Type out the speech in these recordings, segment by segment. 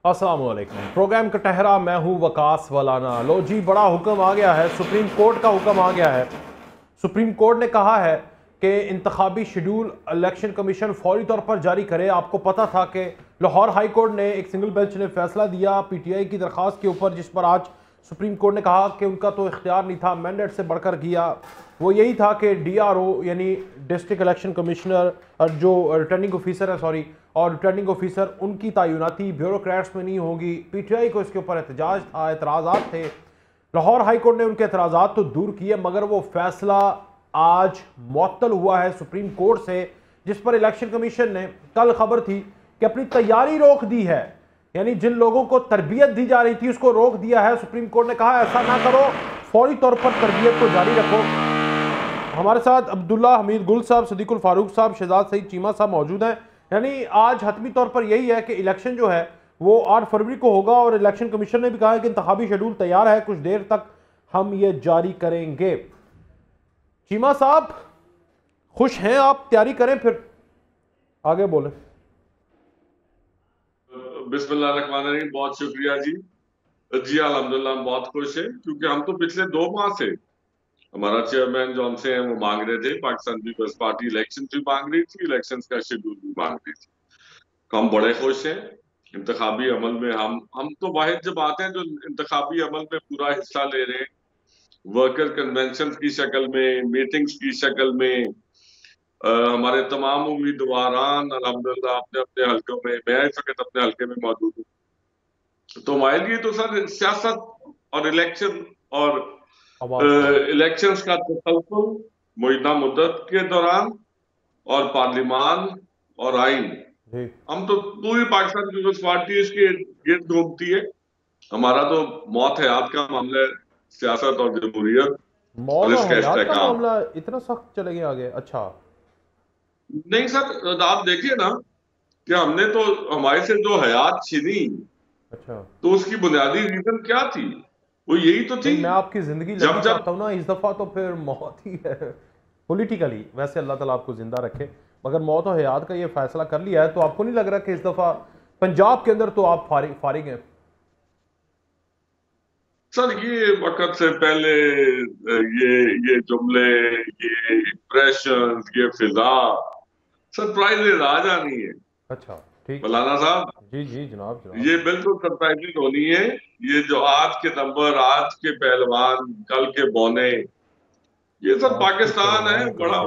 अस्सलाम वालेकुम। प्रोग्राम का टहरा, मैं हूँ वकास वलाना। लो जी, बड़ा हुक्म आ गया है, सुप्रीम कोर्ट का हुक्म आ गया है। सुप्रीम कोर्ट ने कहा है कि इंतखाबी शेड्यूल इलेक्शन कमीशन फौरी तौर पर जारी करे। आपको पता था कि लाहौर हाई कोर्ट ने एक सिंगल बेंच ने फैसला दिया पीटीआई की दरख्वास्त के ऊपर, जिस पर आज सुप्रीम कोर्ट ने कहा कि उनका तो इख्तियार नहीं था, मैंडेट से बढ़कर किया। वो यही था कि डीआरओ यानी डिस्ट्रिक्ट इलेक्शन कमिश्नर, जो रिटर्निंग ऑफिसर है और रिटर्निंग ऑफिसर, उनकी तैनाती ब्यूरोक्रेट्स में नहीं होगी। पीटीआई को इसके ऊपर एहतजाज था, एतराज़ात थे। लाहौर हाई कोर्ट ने उनके एतराज़ात तो दूर किए, मगर वो फैसला आज मुअत्तल हुआ है सुप्रीम कोर्ट से, जिस पर इलेक्शन कमीशन ने, कल खबर थी कि अपनी तैयारी रोक दी है। यानी जिन लोगों को तरबियत दी जा रही थी उसको रोक दिया है। सुप्रीम कोर्ट ने कहा ऐसा ना करो, फौरी तौर पर तरबियत को जारी रखो। हमारे साथ अब्दुल्ला हमीद गुल साहब, सदीकुल फारूक साहब, शहजाद सईद चीमा साहब मौजूद हैं। यानी आज हतमी तौर पर यही है कि इलेक्शन जो है वो 8 फरवरी को होगा और इलेक्शन कमीशन ने भी कहा है कि इंतखाबी शेड्यूल तैयार है, कुछ देर तक हम ये जारी करेंगे। चीमा साहब, खुश हैं आप? तैयारी करें, फिर आगे बोलें। बिस्मिल्लाहिर्रहमानिर्रहीम। बहुत शुक्रिया जी। अल्हम्दुलिल्लाह हम बहुत खुश हैं, क्योंकि हम तो पिछले 2 माह से, हमारा चेयरमैन जो हमसे हैं वो मांग रहे थे, पाकिस्तान पीपल्स पार्टी इलेक्शन भी मांग रही थी, इलेक्शन का शेड्यूल भी मांग रही थी। तो हम बड़े खुश हैं। इंतखाबी अमल में हम तो वाहिद जब आते हैं जो इंतखाबी अमल में पूरा हिस्सा ले रहे हैं, वर्कर कन्वेंशन की शक्ल में, मीटिंग्स की शक्ल में। हमारे तमाम उम्मीदवारान अल्हम्दुलिल्लाह अपने अपने हल्कों में, मैं इस वक्त अपने हल्के में मौजूद हूँ। तो हमारे लिए तो सर सियासत और इलेक्शन और इलेक्शंस का तसल्सल मुइदा मुद्दत के दौरान और पार्लिमान और आइन, हम तो पूरी पाकिस्तान पीपल्स पार्टी इसके गिर्द घूमती है। हमारा तो मौत हयात का मामला है, सियासत और जमहूरियत मौत और हयात का काम। मामला इतना सख्त चले गए आगे? अच्छा नहीं सर, आप देखिए ना कि हमने तो, हमारे से जो हयात छिनी, अच्छा, तो उसकी बुनियादी रीजन क्या थी? वो यही तो थी। मैं आपकी जिंदगी लंबी चाहता हूँ ना, इस दफा तो फिर मौत ही है पॉलिटिकली। वैसे अल्लाह ताला आपको जिंदा रखे, मगर मौत और हयात का ये फैसला कर लिया है, तो आपको नहीं लग रहा कि इस दफा पंजाब के अंदर तो आप फारिग हैं? सर ये वक्त से पहले ये जुमले, ये इंप्रेशन, ये फिजा, सरप्राइजेज आ जानी है। अच्छा ठीक, मौलाना साहब, जी जी जनाब जनाब। ये बिल्कुल सरप्राइजिंग होनी है। ये जो आज के नंबर, आज के पहलवान, कल के बौने, ये सब पाकिस्तान है। बड़ा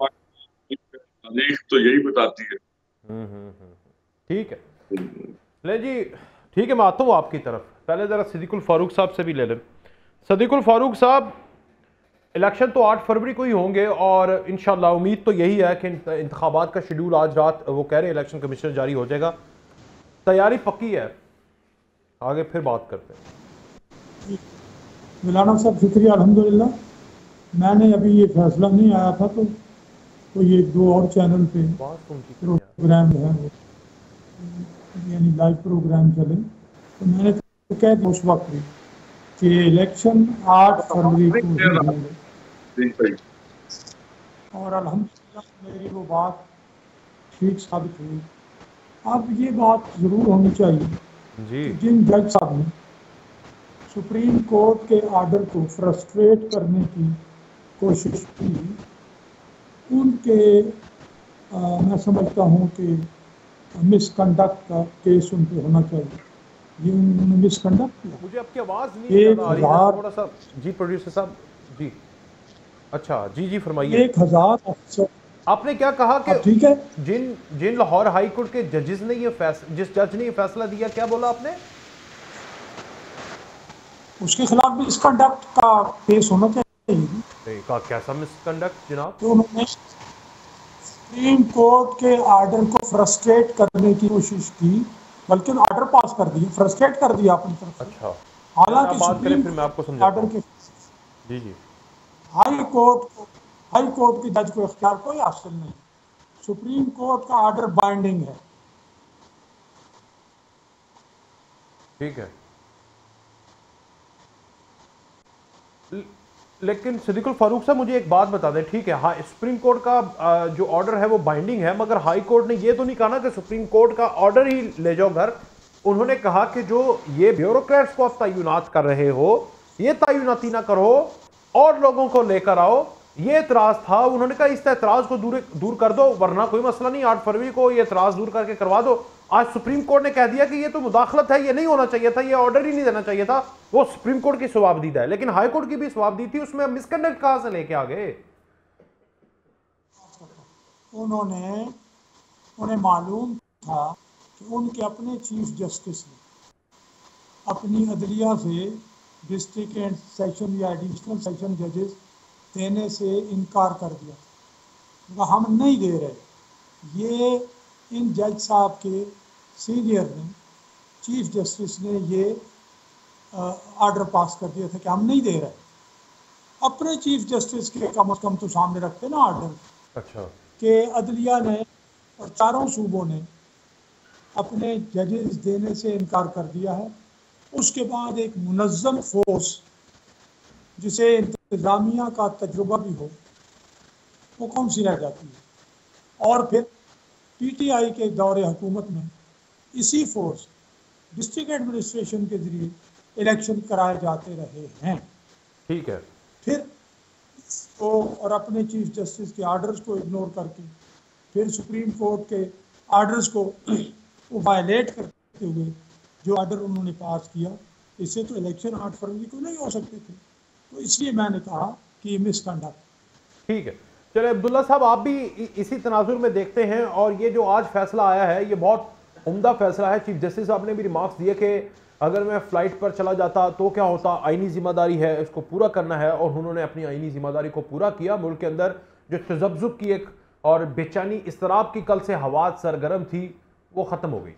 तारीख तो यही बताती है। ठीक है, ले जी, ठीक है, मैं आता हूँ आपकी तरफ। पहले ज़रा सदीकुल फारूक साहब से भी ले लें। सदीकुल फारूक साहब, इलेक्शन तो 8 फरवरी को ही होंगे और इंशाल्लाह उम्मीद तो यही है कि इंतखाबात का शेड्यूल आज रात, वो कह रहे हैं इलेक्शन कमीशन जारी हो जाएगा। तैयारी पक्की है, आगे फिर बात करते हैं। मौलाना साहब शुक्रिया, अल्हम्दुलिल्लाह। मैंने अभी ये फैसला नहीं आया था तो ये 2 और चैनल पे प्रोग्राम है, यानी लाइव प्रोग्राम चले, तो मैंने तो कह दिया उस वक्त भी कि इलेक्शन 8 फरवरी को ही होंगे, और अल्हम्दुलिल्लाह मेरी वो बात ठीक साबित हुई। अब ये बात ज़रूर होनी चाहिए जी, जिन जज साहब ने सुप्रीम कोर्ट के आर्डर को फ्रस्ट्रेट करने की कोशिश की, उनके मैं समझता हूँ कि मिसकंडक्ट का केस उन पे होना चाहिए। ये उन्होंने मिसकंडक्ट किया। मुझे आपकी आवाज़ नहीं आ रही है थोड़ा सा। जी प्रोड्यूसर साहब जी, अच्छा जी जी फरमाइए। 1000 अफसर, आपने क्या कहा कि ठीक है, जिन लाहौर हाई कोर्ट के जजेस ने जिस जज ने ये फैसला दिया, क्या बोला आपने? उसके खिलाफ मिसकंडक्ट का केस होना चाहिए। का कैसा मिसकंडक्ट जनाब? तो उन्होंने सुप्रीम कोर्ट के आर्डर को फ्रस्ट्रेट करने की कोशिश की, बल्कि आर्डर पास कर दिया, फ्रस्ट्रेट कर दिया अपनी तरफ से। अच्छा, हालांकि बात करें फिर मैं आपको समझाता हूं। जी जी, हाई कोर्ट के जज को इख्तियार कोई हासिल नहीं। सुप्रीम कोर्ट का आर्डर बाइंडिंग है। ठीक है, लेकिन सदीकुल फारूक साहब मुझे एक बात बता दें, ठीक है, हाँ सुप्रीम कोर्ट का जो ऑर्डर है वो बाइंडिंग है, मगर हाई कोर्ट ने ये तो नहीं कहा ना कि सुप्रीम कोर्ट का ऑर्डर ही ले जाओ घर, उन्होंने कहा कि जो ये ब्यूरोक्रेट्स को आप तैनात कर रहे हो, ये तैनाती ना करो और लोगों को लेकर आओ, ये एतराज था। उन्होंने कहा इस एतराज को दूर कर दो, वरना कोई मसला नहीं, 8 फरवरी को ये एतराज दूर करके करवा दो। आज सुप्रीम कोर्ट ने कह दिया कि ये तो मुदाखलत है, ये नहीं होना चाहिए था, ये ऑर्डर ही नहीं देना चाहिए था। वो सुप्रीम कोर्ट की जवाबदीदा है, लेकिन हाई कोर्ट की भी जवाबदी थी, उसमें मिसकंडक्ट कहां से लेके आ गए? उन्हें मालूम था कि उनके अपने चीफ जस्टिस ने अपनी अदलिया से डिस्ट्रिक्ट एंड सेशन या एडिशनल सेशन जजेस देने से इनकार कर दिया। हम नहीं दे रहे। ये इन जज साहब के सीनियर ने, चीफ जस्टिस ने ये ऑर्डर पास कर दिया था कि हम नहीं दे रहे। अपने चीफ जस्टिस के कम से कम तो सामने रखते ना ऑर्डर। अच्छा। कि अदलिया ने और चारों सूबों ने अपने जजेस देने से इनकार कर दिया है। उसके बाद एक मुनज़्ज़म फोर्स जिसे इंतज़ामिया का तजुर्बा भी हो, वो कौन सी रह जाती है। और फिर पीटीआई के दौरे हुकूमत में इसी फोर्स डिस्ट्रिक्ट एडमिनिस्ट्रेशन के ज़रिए इलेक्शन कराए जाते रहे हैं। ठीक है। फिर तो और अपने चीफ जस्टिस के आर्डर्स को इग्नोर करके फिर सुप्रीम कोर्ट के आर्डर्स को वायलेट करते हुए जो आर्डर उन्होंने पास किया, इससे तो इलेक्शन 8 फरवरी को नहीं हो सकते थे। तो इसलिए मैंने कहा कि ये मिसकंडक्ट। ठीक है। चलिए अब्दुल्ला साहब, आप भी इसी तनाजुर में देखते हैं, और ये जो आज फैसला आया है ये बहुत उम्दा फैसला है। चीफ जस्टिस साहब ने भी रिमार्क्स दिए कि अगर मैं फ्लाइट पर चला जाता तो क्या होता, आईनी जिम्मेदारी है, इसको पूरा करना है, और उन्होंने अपनी आईनी जिम्मेदारी को पूरा किया। मुल्क के अंदर जो तजब्जुब की एक और बेचैनी, इस्तराब की कल से हवा सरगर्म थी, वो ख़त्म हो गई।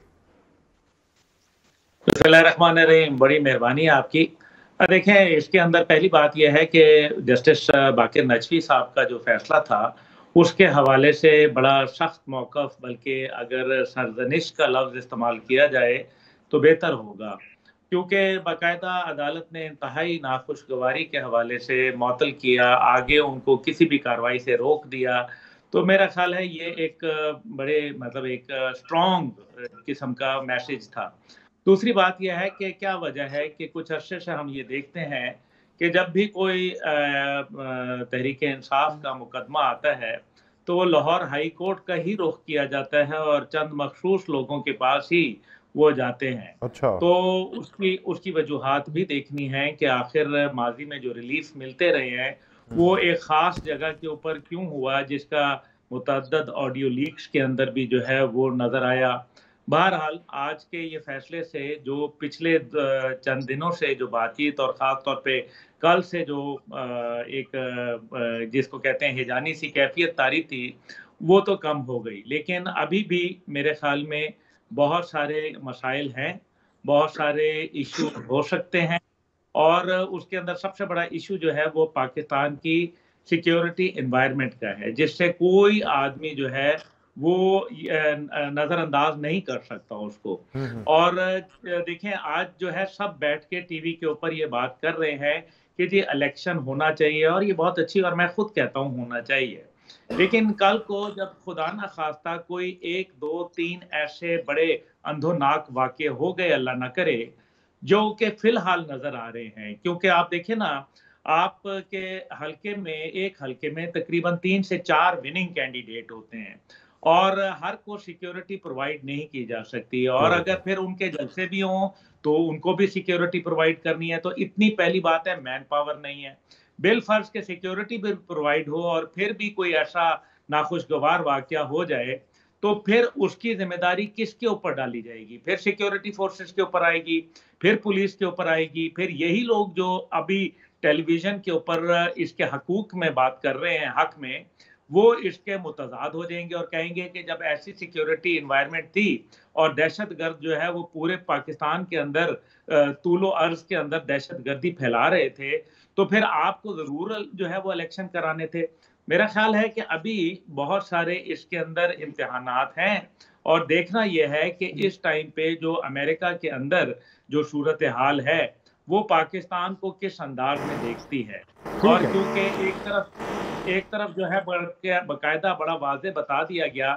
बिस्मिल्लाहिर्रहमानिर्रहीम, बड़ी मेहरबानी आपकी। देखें, इसके अंदर पहली बात यह है कि जस्टिस बाकिर नजवी साहब का जो फैसला था उसके हवाले से बड़ा सख्त मौक़िफ़, बल्कि अगर सरजनिश का लफ्ज़ इस्तेमाल किया जाए तो बेहतर होगा, क्योंकि बाकायदा अदालत ने इंतहाई नाखुशगवारी के हवाले से मअतल किया, आगे उनको किसी भी कार्रवाई से रोक दिया। तो मेरा ख्याल है ये एक बड़े मतलब एक स्ट्रॉन्ग किस्म का मैसेज था। दूसरी बात यह है कि क्या वजह है कि कुछ अरसे से हम ये देखते हैं कि जब भी कोई तहरीक इंसाफ का मुकदमा आता है तो वो लाहौर हाई कोर्ट का ही रुख किया जाता है और चंद मखसूस लोगों के पास ही वो जाते हैं। अच्छा। तो उसकी वजूहात भी देखनी है कि आखिर माजी में जो रिलीफ मिलते रहे हैं वो एक ख़ास जगह के ऊपर क्यों हुआ, जिसका मुतअद्दद ऑडियो लीक्स के अंदर भी जो है वो नज़र आया। बहरहाल आज के ये फैसले से जो पिछले चंद दिनों से जो बातचीत और ख़ास तौर पे कल से जो एक जिसको कहते हैं हिजानी सी कैफियत तारी थी, वो तो कम हो गई। लेकिन अभी भी मेरे ख्याल में बहुत सारे मसाइल हैं, बहुत सारे इशू हो सकते हैं, और उसके अंदर सबसे बड़ा इशू जो है वो पाकिस्तान की सिक्योरिटी एनवायरनमेंट का है, जिससे कोई आदमी जो है वो नज़रअंदाज नहीं कर सकता उसको। और देखें, आज जो है सब बैठ के टीवी के ऊपर ये बात कर रहे हैं कि जी इलेक्शन होना चाहिए, और ये बहुत अच्छी, और मैं खुद कहता हूँ होना चाहिए। लेकिन कल को जब खुदा ना खास्ता कोई 1, 2, 3 ऐसे बड़े अंधोनाक वाक़े हो गए, अल्लाह ना करे, जो कि फिलहाल नजर आ रहे हैं, क्योंकि आप देखिए ना, आपके हल्के में, एक हल्के में तकरीबन 3 से 4 विनिंग कैंडिडेट होते हैं, और हर को सिक्योरिटी प्रोवाइड नहीं की जा सकती, और अगर फिर उनके जलसे भी हों तो उनको भी सिक्योरिटी प्रोवाइड करनी है। तो इतनी पहली बात है, मैन पावर नहीं है। बिल फर्ज के सिक्योरिटी भी प्रोवाइड हो और फिर भी कोई ऐसा नाखुशगवार वाकया हो जाए तो फिर उसकी जिम्मेदारी किसके ऊपर डाली जाएगी? फिर सिक्योरिटी फोर्सेस के ऊपर आएगी, फिर पुलिस के ऊपर आएगी, फिर यही लोग जो अभी टेलीविजन के ऊपर इसके हकूक में बात कर रहे हैं, हक में, वो इसके मुतजाद हो जाएंगे और कहेंगे कि जब ऐसी सिक्योरिटी एनवायरनमेंट थी और दहशतगर्द जो है वो पूरे पाकिस्तान के अंदर तूलो अर्ज के अंदर दहशतगर्दी फैला रहे थे, तो फिर आपको जरूर जो है वो इलेक्शन कराने थे। मेरा ख्याल है कि अभी बहुत सारे इसके अंदर इम्तिहानात हैं, और देखना यह है कि इस टाइम पे जो अमेरिका के अंदर जो सूरत हाल है वो पाकिस्तान को किस अंदाज में देखती है। और क्योंकि एक तरफ जो है बाकायदा बड़ा वाज़े बता दिया गया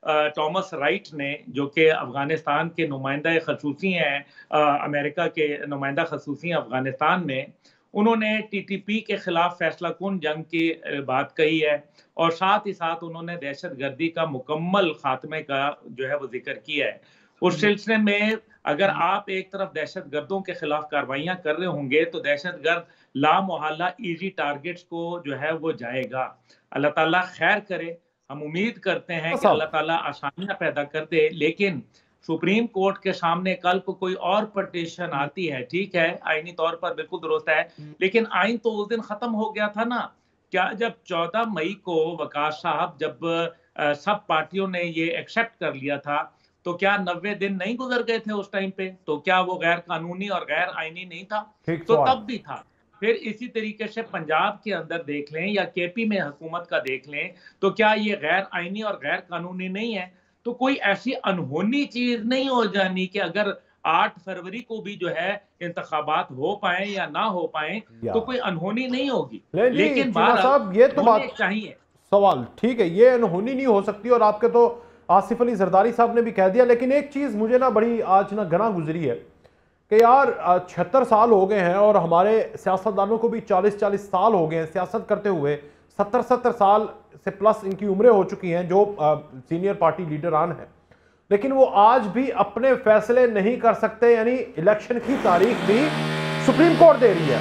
टॉमस राइट ने, जो कि अफगानिस्तान के नुमाइंदा खसूसी हैं, अमेरिका के नुमाइंदा खसूसी हैं अफगानिस्तान में, उन्होंने टीटीपी के खिलाफ फैसला कुन जंग की बात कही है और साथ ही साथ उन्होंने दहशतगर्दी का मुकम्मल खात्मे का जो है वो जिक्र किया है। उस सिलसिले में अगर आप एक तरफ दहशतगर्दों के खिलाफ कार्रवाइयां कर रहे होंगे तो दहशतगर्द लामोहल्ला इजी टारगेट्स को जो है वो जाएगा। अल्लाह ताला खैर करे, हम उम्मीद करते हैं कि अल्लाह ताला आसानियां पैदा कर दे। लेकिन सुप्रीम कोर्ट के सामने कल को कोई और पटिशन आती है, ठीक है, आईनी तौर पर बिल्कुल दुरुस्त है, लेकिन आइन तो उस दिन खत्म हो गया था ना। क्या जब 14 मई को वकास साहब, जब सब पार्टियों ने ये एक्सेप्ट कर लिया था, तो क्या 90 दिन नहीं गुजर गए थे उस टाइम पे? तो क्या वो गैर कानूनी और गैर आईनी नहीं था? तो तब भी था। फिर इसी तरीके से पंजाब के अंदर देख लें या केपी में हुकूमत का देख लें, तो क्या ये गैर आईनी और गैर कानूनी नहीं है? तो कोई ऐसी अनहोनी चीज नहीं हो जानी कि अगर 8 फरवरी को भी जो है इंतखाबात हो पाए या ना हो पाए तो कोई अनहोनी नहीं होगी। लेकिन साहब ये तो बात चाहिए, सवाल ठीक है, ये अनहोनी नहीं हो सकती और आपके तो आसिफ अली जरदारी साहब ने भी कह दिया। लेकिन एक चीज मुझे ना बड़ी आज ना गना गुजरी है कि यार 76 साल हो गए हैं और हमारे सियासतदानों को भी 40-40 साल हो गए हैं सियासत करते हुए, 70-70 साल से प्लस इनकी उम्रें हो चुकी हैं जो सीनियर पार्टी लीडरान हैं, लेकिन वो आज भी अपने फैसले नहीं कर सकते। यानी इलेक्शन की तारीख भी सुप्रीम कोर्ट दे रही है।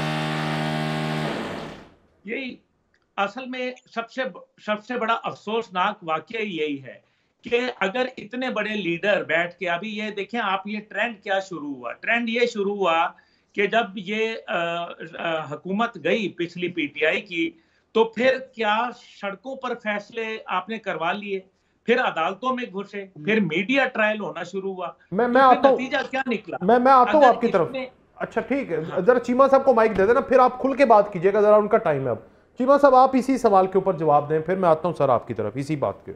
यही असल में सबसे बड़ा अफसोसनाक वाकया यही है कि अगर इतने बड़े लीडर बैठ के, अभी ये देखें आप, ये ट्रेंड क्या शुरू हुआ? ट्रेंड ये शुरू हुआ कि जब ये हुकूमत गई पिछली पीटीआई की, तो फिर क्या सड़कों पर फैसले आपने करवा लिए, फिर अदालतों में घुसे, फिर मीडिया ट्रायल होना शुरू हुआ। मैं आता हूं, नतीजा क्या निकला? मैं आता हूं आपकी तरफ। अच्छा ठीक है, जरा चीमा साहब को माइक दे देना, फिर आप खुल के बात कीजिएगा, जरा उनका टाइम है अब। चीमा साहब आप इसी सवाल के ऊपर जवाब दें, फिर मैं आता हूं सर आपकी तरफ इसी बात के।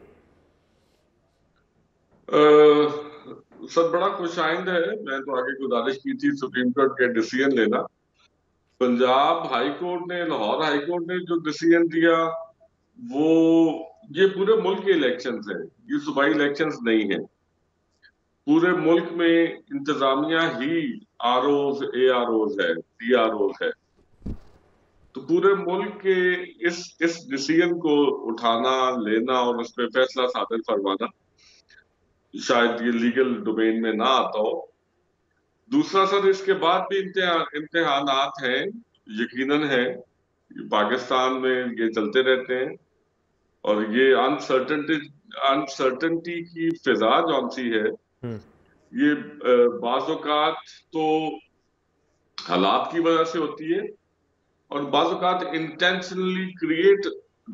सर बड़ा खुशाइंद है, मैं तो आगे गुजारिश की थी सुप्रीम कोर्ट के डिसीजन लेना। पंजाब हाई कोर्ट ने, लाहौर हाई कोर्ट ने जो डिसीजन दिया वो, ये पूरे मुल्क के इलेक्शंस है, ये सूबाई इलेक्शंस नहीं है। पूरे मुल्क में इंतजामिया ही आरओज, एआरओज है, डीआरओज है। तो पूरे मुल्क के इस डिसीजन को उठाना, लेना और उस पर फैसला साबित फरमाना शायद ये लीगल डोमेन में ना आता हो। दूसरा सर, इसके बाद भी इम्तिहानात हैं, यकीनन है, पाकिस्तान में ये चलते रहते हैं और ये अनसर्टेनिटी की फिजा जौन सी है, ये बाज़ औक़ात तो हालात की वजह से होती है और बाज़ औक़ात इंटेंशनली क्रिएट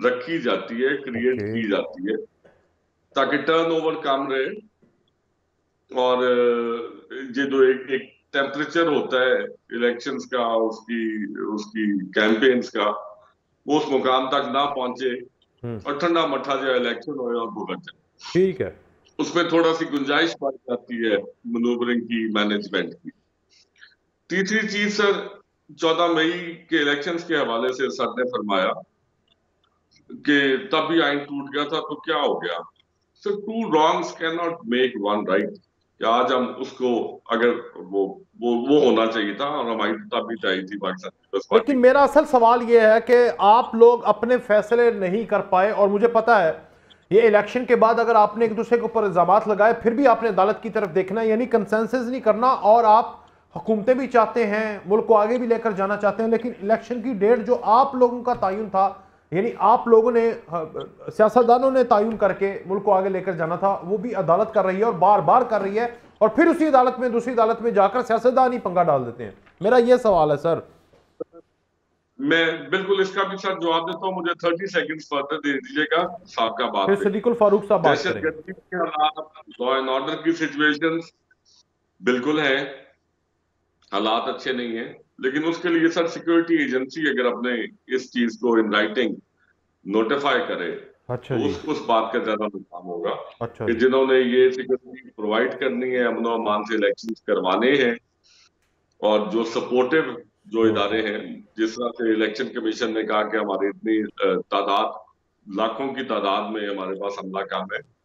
की जाती है ताकि टर्नओवर कम रहे और ये जो एक टेम्परेचर होता है इलेक्शंस का, उसकी कैंपेन्स का, वो उस मुकाम तक ना पहुंचे और ठंडा मट्ठा जो इलेक्शन हो और भुगत जाए। ठीक है, उसमें थोड़ा सी गुंजाइश पड़ जाती है मनूवरिंग की, मैनेजमेंट की। तीसरी चीज सर, 14 मई के इलेक्शंस के हवाले से सर ने फरमाया कि तब भी आइन टूट गया था, तो क्या हो गया? Sir, 2 wrongs can not make 1 right। आज हम उसको, अगर वो होना चाहिए था और हमारी तब भी चाहिए थी पाकिस्तान। लेकिन मेरा असल सवाल ये है कि आप लोग अपने फैसले नहीं कर पाए और मुझे पता है ये इलेक्शन के बाद अगर आपने एक दूसरे के ऊपर इल्जामात लगाए फिर भी आपने अदालत की तरफ देखना है, यानी कंसेंसस नहीं करना। और आप हुकूमतें भी चाहते हैं, मुल्क को आगे भी लेकर जाना चाहते हैं, लेकिन इलेक्शन की डेट जो आप लोगों का तयन था, यानी आप लोगों ने, सियासतदानों ने तयन करके मुल्क को आगे लेकर जाना था, वो भी अदालत कर रही है और बार बार कर रही है और फिर उसी अदालत में, दूसरी अदालत में जाकर सियासतदान ही पंगा डाल देते हैं। मेरा ये सवाल है सर। मैं बिल्कुल इसका भी सर जवाब देता हूँ, मुझे 30 सेकंड्स फर्दर दे दीजिएगा साहब का बात। फिर सदीकुल फारूक साहब बात करेंगे। दहशतगर्दी के हालात, लॉ एंड ऑर्डर की सिचुएशंस बिल्कुल है, हालात अच्छे नहीं है, लेकिन उसके लिए सर सिक्योरिटी एजेंसी अगर अपने इस चीज को इन राइटिंग नोटिफाई करे, अच्छा तो उस बात का ज्यादा नुकसान होगा। अच्छा कि जिन्होंने ये सिक्योरिटी प्रोवाइड करनी है, अमन और अमान से इलेक्शन करवाने हैं, और जो सपोर्टिव जो इदारे हैं, जिस तरह से इलेक्शन कमीशन ने कहा कि हमारी इतनी तादाद, लाखों की तादाद में हमारे पास अमला काम है,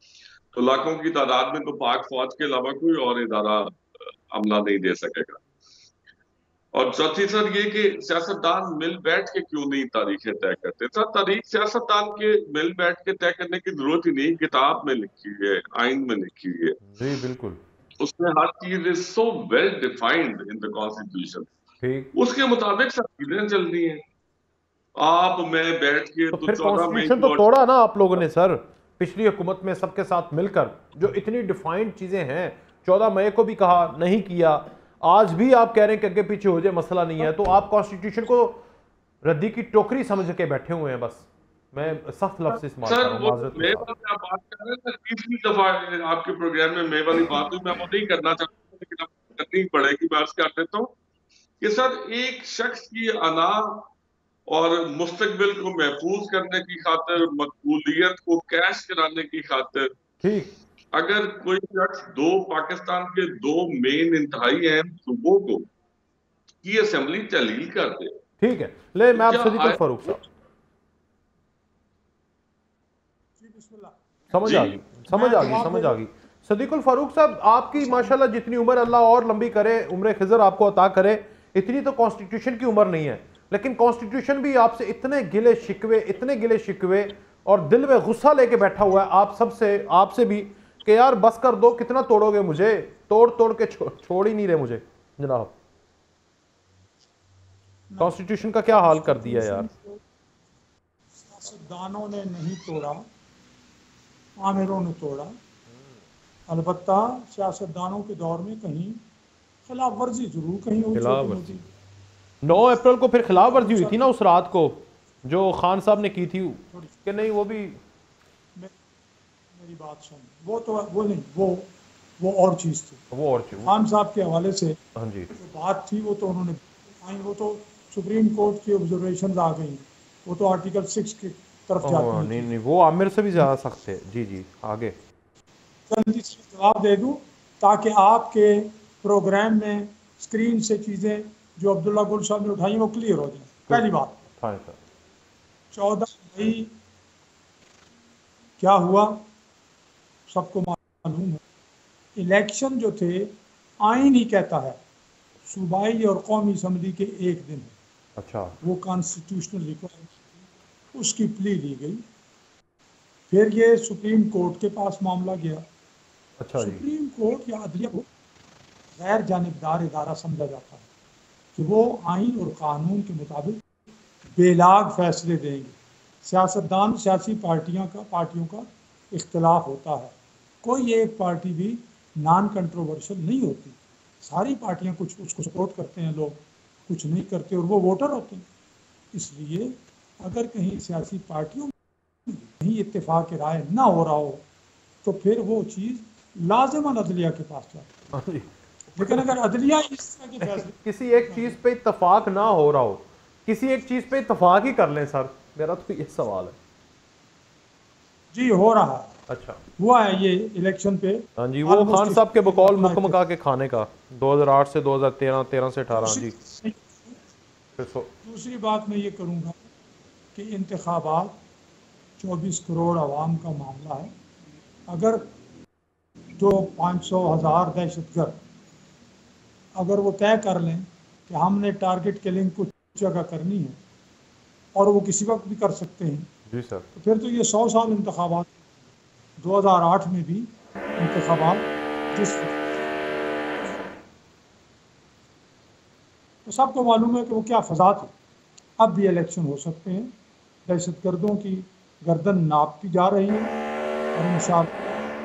तो लाखों की तादाद में तो पाक फौज के अलावा कोई और इदारा अमला नहीं दे सकेगा। और चौथी सर ये कि सियासतदान मिल बैठ के क्यों नहीं तारीखें तय करते। सर तारीख सियासतदान के मिल बैठ के तय करने की जरूरत ही नहीं, किताब में लिखी है, आइन में लिखी है, जी बिल्कुल, उसमें हर चीज is so well defined in the constitution, ठीक। उसके मुताबिक सब चीजें चल रही हैं। आप मैं बैठ के तो तो फिर 14 मई कॉन्स्टिट्यूशन तो को तोड़ा ना आप लोगों ने सर, पिछली हुकूमत में सबके साथ मिलकर, जो इतनी डिफाइंड चीजें हैं। 14 मई को भी कहा, नहीं किया, आज भी आप कह रहे हैं कि आगे पीछे हो जाए मसला नहीं है, तो आप कॉन्स्टिट्यूशन को रद्दी की टोकरी समझ के बैठे हुए हैं। बस मैं सख्त लफ्ज इस्तेमाल कर सर रहा हूँ, वो माजरत के मैं साथ। वाली आप बात कर रहे हैं ना, तीसरी दफा आपके प्रोग्राम में मैं वाली बात हुई, मैं वो नहीं करना चाहता लेकिन अब करनी पड़ेगी, मैं अर्ज कर देता हूँ कि सर एक शख्स की अना और मुस्तकबिल को महफूज करने की खातिर, मकबूलियत को कैश कराने की खातिर, ठीक, अगर कोई शख्स पाकिस्तान के दो मेन इंतहाई अहम सूबों को की असेंबली तहलील कर दे, ठीक है। ले तो मैं आप क्या सदीकुल फारूक साहब, जी बिस्मिल्लाह। समझ जी आ गई, समझ आ गई, समझ आ गई। सदीकुल फारूक साहब, आपकी माशाल्लाह जितनी उम्र अल्लाह और लंबी करे, उम्र खिजर आपको अता करे, इतनी तो कॉन्स्टिट्यूशन की उम्र नहीं है। लेकिन कॉन्स्टिट्यूशन भी आपसे इतने गिले शिकवे, इतने गिले शिकवे और दिल में गुस्सा लेके बैठा हुआ है आप सबसे, आपसे भी, कि यार बस कर दो, कितना तोड़ोगे मुझे, तोड़ तोड़ के छोड़ ही नहीं रहे मुझे जनाब। कॉन्स्टिट्यूशन का क्या हाल कर दिया यार। सियासतदानों ने नहीं तोड़ा, आमिरों ने तोड़ा। अलबत्ता सियासतदानों के दौर में कहीं खिलाफ वर्जी जरूर कहीं हुई, खिलाफ छोटी वर्जी। मोटी। 9 अप्रैल को फिर खिलाफ वर्जी हुई थी ना उस रात को, जो खान साहब ने की थी, कि नहीं वो भी। मेरी बात सुन, वो तो वो नहीं, वो और चीज़ थी, वो और चीज। खान साहब के हवाले से हाँ जी, जो बात थी वो तो उन्होंने वो तो सुप्रीम कोर्ट की ऑब्जर्वेशन आ गई, वो तो आर्टिकल 6 की तरफ जाती है। नहीं नहीं, वो आमिर से भी ज्यादा सख्त है। जी जी, आगे। जल्दी से जवाब दे दूं ताकि आपके प्रोग्राम में स्क्रीन से चीज़ें जो अब्दुल्ला गुल साहब ने उठाई वो क्लियर हो जाए। पहली बात, हाँ सर। 14 मई क्या हुआ सबको मालूम है। इलेक्शन जो थे, आइन ही कहता है सूबाई और कौमी असम्बली के एक दिन है, अच्छा, वो कॉन्स्टिट्यूशनल रिक्वायरमेंट, उसकी प्ली ली गई। फिर ये सुप्रीम कोर्ट के पास मामला गया। अच्छा जी, सुप्रीम कोर्ट या अदलिया को गैर जानिबदार इदारा समझा जाता है कि वो आइन और कानून के मुताबिक बेलाग फैसले देंगे। सियासतदान, सियासी पार्टियों का इख्तलाफ होता है, कोई एक पार्टी भी नॉन कंट्रोवर्शियल नहीं होती, सारी पार्टियां कुछ उसको सपोर्ट करते हैं, लोग कुछ नहीं करते और वो वोटर होते हैं। इसलिए अगर कहीं सियासी पार्टियों में कहीं इत्तेफाक राय ना हो रहा हो तो फिर वो चीज़ लाजिमन अदलिया के पास जाती है। हाँ जी। लेकिन अगर अदलिया इस तरह के फैसले किसी एक चीज पे इत्तेफाक ना हो रहा हो, किसी एक चीज पे इत्तेफाक ही कर लें सर, मेरा तो ये सवाल है। जी हो रहा है, अच्छा, हुआ है ये इलेक्शन पे। हाँ जी, वो Almost खान साहब के बकौल इतना मुक्म का के खाने का 2008 से 2013, 13 से 18 जी। फिर दूसरी बात मैं ये करूँगा कि इंतखाबात 24 करोड़ आवाम का मामला है। अगर जो 500,000 दहशतगर्द अगर वो तय कर लें कि हमने टारगेट किलिंग कुछ जगह करनी है और वो किसी वक्त भी कर सकते हैं, जी सर, तो फिर तो ये 100 साल इंतखाबात, 2008 में भी इंतखाबात जिस तो सबको मालूम है कि वो क्या फजा थी। अब भी इलेक्शन हो सकते हैं, दहशतगर्दों की गर्दन नापती जा रही है और इंशाअल्लाह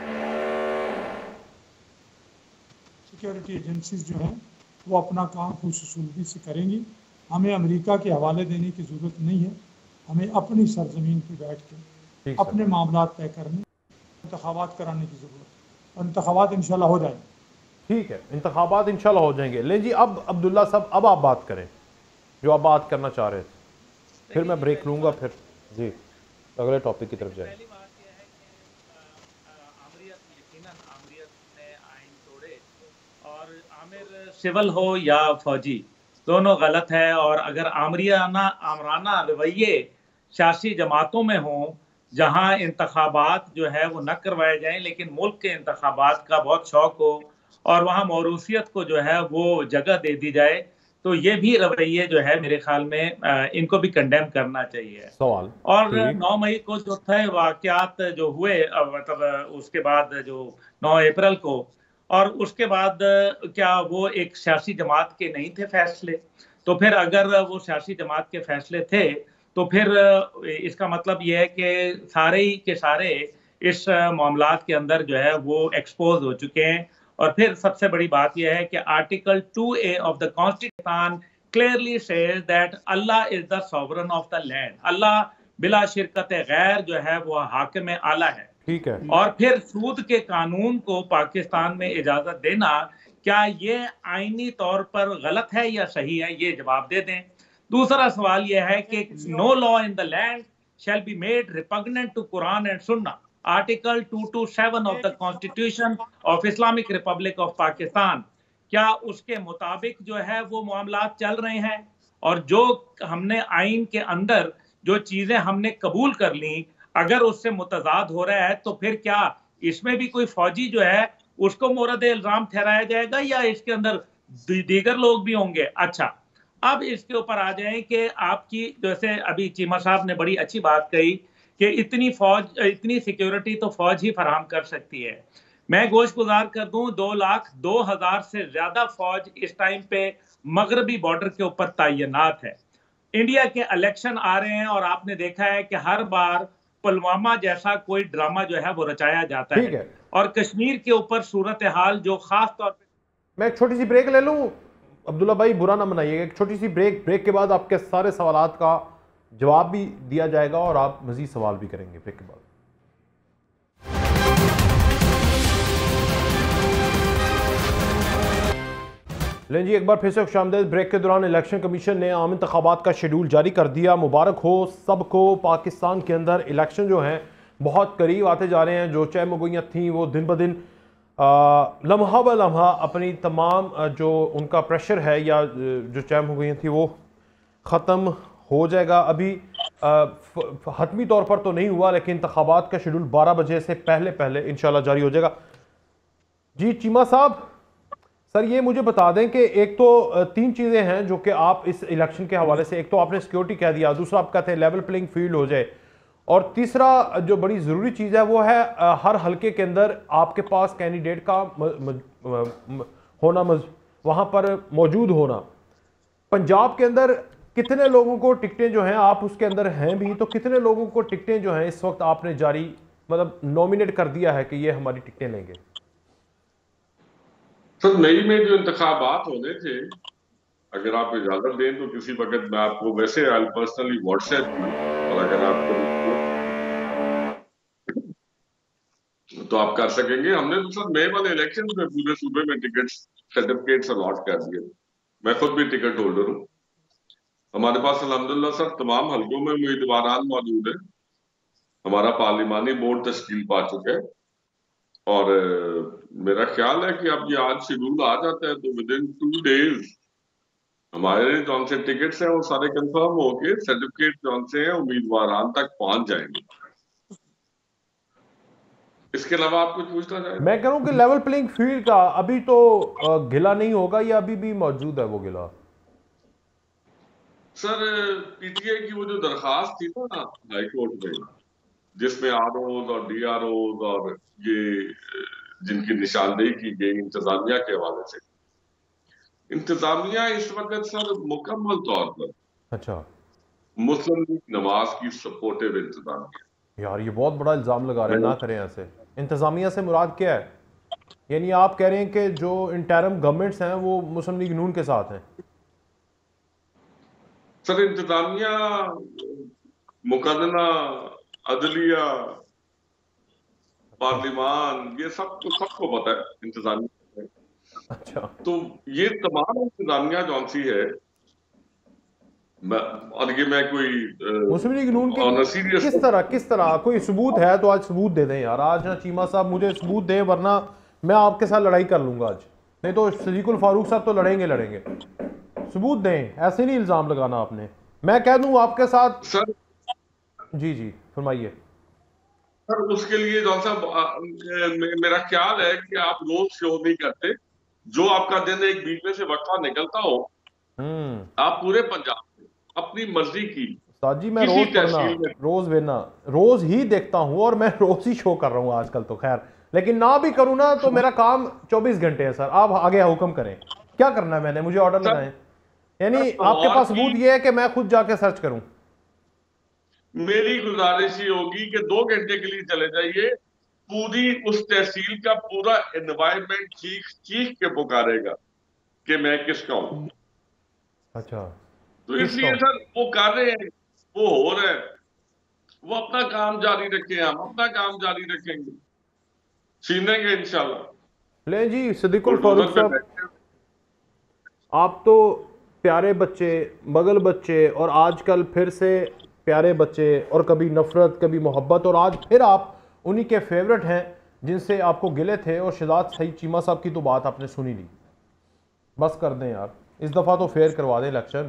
सिक्योरिटी एजेंसीज जो हैं वो अपना काम खुशसूलगी से करेंगी। हमें अमेरिका के हवाले देने की ज़रूरत नहीं है, हमें अपनी सरजमीन पर बैठ के अपने मामला तय करने, इंतखाबात कराने की ज़रूरत है और इंतखाबात इंशाल्लाह हो जाएंगे। ठीक है, इंतखाबात इंशाल्लाह हो जाएंगे। ले जी, अब अब्दुल्ला साहब, अब आप बात करें जो आप बात करना चाह रहे थे, फिर मैं ब्रेक लूंगा, फिर जी अगले टॉपिक की तरफ जाए। पहली बात यह है कि आमरियत, यकीनन आमरियत ने आइन तोड़े, और आमिर सिविल हो या फौजी दोनों गलत है। और अगर आमराना रवैये सियासी जमातों में हों, जहां इंतखाबात जो है वो न करवाए जाएं, लेकिन मुल्क के इंतखाबात का बहुत शौक हो और वहां मौरूसियत को जो है वो जगह दे दी जाए, तो ये भी रवैये जो है मेरे ख्याल में इनको भी कंडेम करना चाहिए। सवाल और ठीक 9 मई को जो थे वाकयात जो हुए, मतलब उसके बाद जो 9 अप्रैल को, और उसके बाद क्या वो एक सियासी जमात के नहीं थे फैसले? तो फिर अगर वो सियासी जमात के फैसले थे तो फिर इसका मतलब ये है कि सारे ही के सारे इस मामलात के अंदर जो है वो एक्सपोज हो चुके हैं। और फिर सबसे बड़ी बात यह है कि article 2A of the constitution clearly says that Allah is the sovereign of the land. Allah बिला शिरकत गैर जो है वो हाकिम आला है। ठीक है। और फिर सूद के कानून को पाकिस्तान में इजाजत देना, क्या ये आईनी तौर पर गलत है या सही है? ये जवाब दे दें। दूसरा सवाल यह है कि no law in the land shall be made repugnant to Quran and Sunnah, article 227 of the constitution of Islamic republic of Pakistan. क्या उसके मुताबिक जो है वो मामलात चल रहे हैं? और जो हमने आइन के अंदर जो चीजें हमने कबूल कर ली, अगर उससे मुतजाद हो रहा है तो फिर क्या इसमें भी कोई फौजी जो है उसको मोरद इल्जाम ठहराया जाएगा या इसके अंदर दीगर लोग भी होंगे? अच्छा, अब इसके ऊपर आ जाए कि आपकी, जैसे अभी चीमा साहब ने बड़ी अच्छी बात कही कि इतनी फौज, इतनी सिक्योरिटी तो फौज ही फराहम कर सकती है। मैं गोश गुजार कर दूं, 2,02,000 से ज्यादा फौज इस टाइम पे मगरबी बॉर्डर के ऊपर तैनात है। इंडिया के इलेक्शन आ रहे हैं और आपने देखा है कि हर बार पुलवामा जैसा कोई ड्रामा जो है वो रचाया जाता है। और कश्मीर के ऊपर सूरत हाल जो खास तौर पे, मैं एक छोटी सी ब्रेक ले लूं अब्दुल्ला भाई, बुरा ना मनाइएगा, एक छोटी सी ब्रेक के बाद आपके सारे सवालात का जवाब भी दिया जाएगा और आप मजीद सवाल भी करेंगे ब्रेक के बाद। लें जी, एक बार फिर से खुशामदीद। ब्रेक के दौरान इलेक्शन कमीशन ने आम इंतखाबात का शेड्यूल जारी कर दिया। मुबारक हो सबको। पाकिस्तान के अंदर इलेक्शन जो हैं बहुत करीब आते जा रहे हैं। जो चहमगोइयाँ थीं वो दिन ब दिन लम्हा ब लम्हा अपनी तमाम जो उनका प्रेशर है या जो चहमगोइयाँ थी वो ख़त्म हो जाएगा। अभी हतमी तौर पर तो नहीं हुआ, लेकिन इंतखाबात का शेड्यूल 12 बजे से पहले इंशाल्लाह जारी हो जाएगा। जी चीमा साहब, सर ये मुझे बता दें कि एक तो 3 चीज़ें हैं जो कि आप इस इलेक्शन के हवाले से, एक तो आपने सिक्योरिटी कह दिया, दूसरा आप कहते हैं लेवल प्लेइंग फील्ड हो जाए, और तीसरा जो बड़ी ज़रूरी चीज़ है वो है हर हलके के अंदर आपके पास कैंडिडेट का होना, वहाँ पर मौजूद होना। पंजाब के अंदर कितने लोगों को टिकटें जो हैं, आप उसके अंदर हैं भी, तो कितने लोगों को टिकटें जो हैं इस वक्त आपने जारी, मतलब नॉमिनेट कर दिया है कि ये हमारी टिकटें लेंगे? सर मई में जो इंतखाबात होने थे, अगर आप इजाजत दें तो किसी वक्त मैं आपको वैसे पर्सनली व्हाट्सएप की, और अगर आपको तो आप कर सकेंगे। हमने तो सर मई वाले इलेक्शन में पूरे सूबे में टिकट सर्टिफिकेट्स अलॉट कर दिए। मैं खुद भी टिकट होल्डर हूँ। हमारे पास अल्हम्दुलिल्लाह सर तमाम हलकों में उम्मीदवार मौजूद है। हमारा पार्लिमानी बोर्ड तश्कील पा चुका है और मेरा ख्याल है कि अब ये आज शेड्यूल आ जाता है तो विद इन 2 डेज हमारे जौन से टिकट्स हैं वो सारे कंफर्म होके सर्टिफिकेट जौन से हैं उम्मीदवार तक पहुंच जाएंगे। इसके अलावा आप कुछ पूछना चाहें? मैं कह रहा हूं कि लेवल प्लेइंग फील्ड का अभी तो गिला नहीं होगा या अभी भी मौजूद है वो गिला? सर पीटीआई की वो जो दरखास्त थी ना हाई कोर्ट में, जिसमें आरओज और डीआरओज और ये जिनकी निशानदेही की गई इंतजामिया के हवाले से, इंतजामिया इस वक्त सर मुकम्मल तौर पर अच्छा मुस्लिम लीग नवाज की सपोर्टिव इंतजामिया। यार ये बहुत बड़ा इल्जाम लगा रहे हैं, ना करें ऐसे। इंतजामिया से मुराद क्या है? यानी आप कह रहे हैं कि जो इंटरिम गवर्नमेंट्स हैं वो मुस्लिम लीग नून के साथ हैं? सर इंतजामिया, मुकदमा, अदलिया, पार्लिमान, ये सबको पता है इंतजामिया। अच्छा, तो ये तमाम इंतजामिया जौन सी है, और ये मैं कोई मुस्लिम लीग नून के किस तरह कोई सबूत है तो आज सबूत दे दें यार। आज ना चीमा साहब मुझे सबूत दें, वरना मैं आपके साथ लड़ाई कर लूंगा आज। नहीं तो सदीकुल फारूक साहब तो लड़ेंगे। सबूत दें, ऐसे नहीं इल्जाम लगाना आपने। मैं कह दूं आपके साथ। सर जी फरमाइए। सर उसके लिए जॉन साहब मेरा ख्याल है कि आप रोज शो नहीं करते, जो आपका दिन एक बीच में से वक्फा निकलता हो, आप पूरे पंजाब में अपनी मर्जी की साजी मैं किसी रोज पढ़ना, तहसील में रोज वेना, रोज ही देखता हूँ और मैं रोज ही शो कर रहा हूँ आजकल तो। खैर लेकिन ना भी करूँ ना तो मेरा काम 24 घंटे है सर। आप आगे हुक्म करें, क्या करना है मैंने, मुझे ऑर्डर लगाएं। यानी आपके पास सबूत ये है कि मैं खुद जाके सर्च करूं? मेरी गुजारिश ही होगी कि 2 घंटे के लिए चले जाइए, पूरी उस तहसील का पूरा एनवायरमेंट चीख चीख के पुकारेगा कि मैं किसका हूं। अच्छा, तो किसका इसलिए हूं? सर वो कर रहे हैं, वो हो रहा है, वो अपना काम जारी रखें, हम अपना काम जारी रखेंगे, छीनेंगे इंशाल्लाह। ले जी सिद्दीकुल फारूक बुलडोजर पे साहब, बैठे आप तो प्यारे बच्चे, बगल बच्चे और आजकल फिर से प्यारे बच्चे और कभी नफरत कभी मोहब्बत, और आज फिर आप उन्हीं के फेवरेट हैं जिनसे आपको गिले थे। और शहजाद सईद चीमा साहब की तो बात आपने सुनी ली, बस कर दें यार, इस दफ़ा तो फेयर करवा दें इलेक्शन।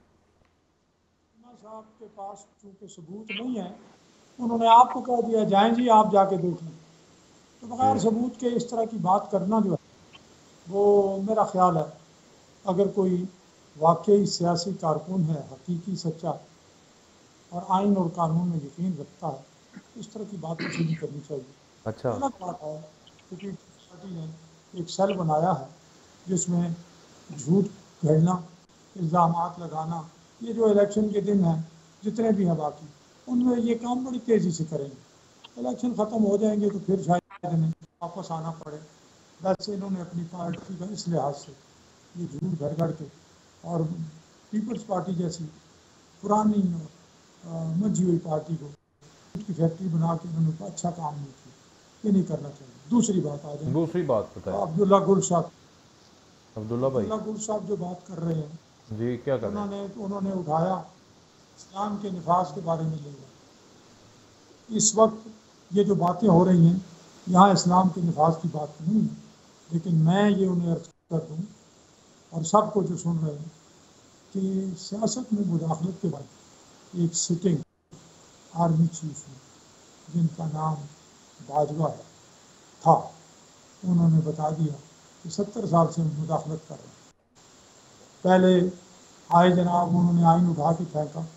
साहब के पास चूंकि सबूत नहीं है, उन्होंने आपको कह दिया जाएं जी आप जाके देखें, तो बगैर सबूत के इस तरह की बात करना जो है वो मेरा ख्याल है, अगर कोई वाकई सियासी कारकुन है, हकीकी सच्चा और आइन और कानून में यकीन रखता है, इस तरह की बात उसे नहीं करनी चाहिए। अच्छा, अलग बात है कि पीपल्स पार्टी ने एक सेल बनाया है जिसमें झूठ घड़ना, इल्ज़ामात लगाना, ये जो इलेक्शन के दिन हैं जितने भी हैं बाकी, उनमें ये काम बड़ी तेज़ी से करेंगे। इलेक्शन ख़त्म हो जाएंगे तो फिर शायद इन्हें वापस आना पड़े। वैसे इन्होंने अपनी पार्टी का इस लिहाज से ये झूठ घर घर के, और पीपल्स पार्टी जैसी पुरानी मजी हुई पार्टी को झूठ की फैक्ट्री बना के इन्होंने अच्छा काम नहीं किया, ये नहीं करना चाहिए। दूसरी बात आ जाए, दूसरी बात बताएं। अब्दुल्ला गुल साहब, अब्दुल्ला भाई अब्दुल्ला गुल साहब जो बात कर रहे हैं, जी, क्या कर रहे हैं? उन्होंने उठाया इस्लाम के निफाज के बारे में लिया। इस वक्त ये जो बातें हो रही हैं यहाँ इस्लाम के निफाज की बात नहीं है, लेकिन मैं ये उन्हें अर्ज कर दूँ और सबको जो सुन रहे हैं कि सियासत में मुदाखलत के बाद एक सिटिंग आर्मी चीफ है जिनका नाम बाजवा है था, उन्होंने बता दिया कि 70 साल से मुदाखलत कर रहे हैं। पहले आए जनाब, उन्होंने आइन उठा के फेंका